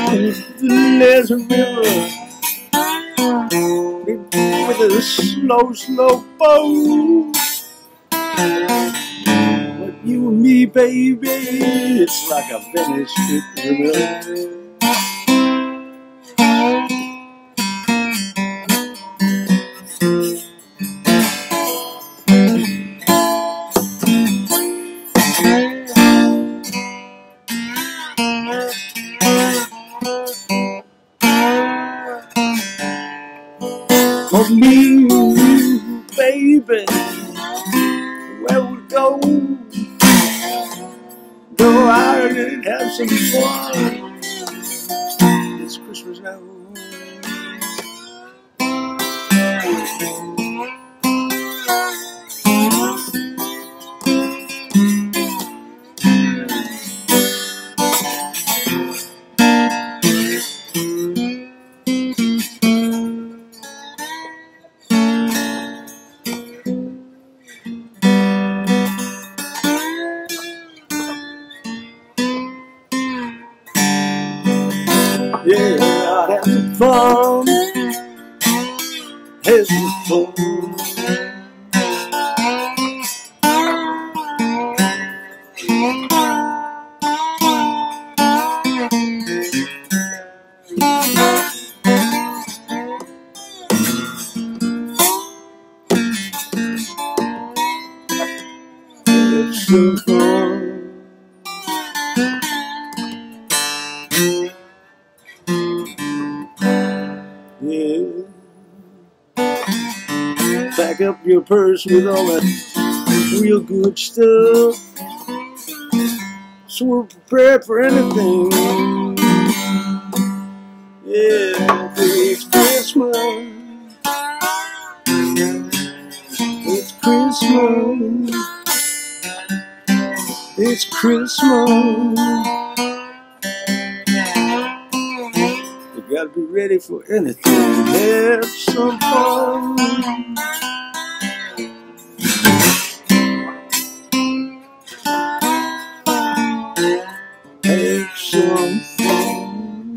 There's a river with a slow, slow boat. But you and me, baby, it's like a Venice river. For me and you, baby, where we go out and have some fun this Christmas now. Yeah, I'd have some fun. Have some fun. Have some fun. Yeah. Pack up your purse with all that real good stuff, so we're prepared for anything. Yeah, it's Christmas. It's Christmas. It's Christmas. You gotta be ready for anything. Have some fun. Have some fun.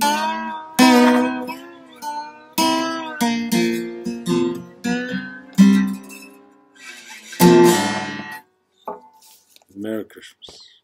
Merry Christmas.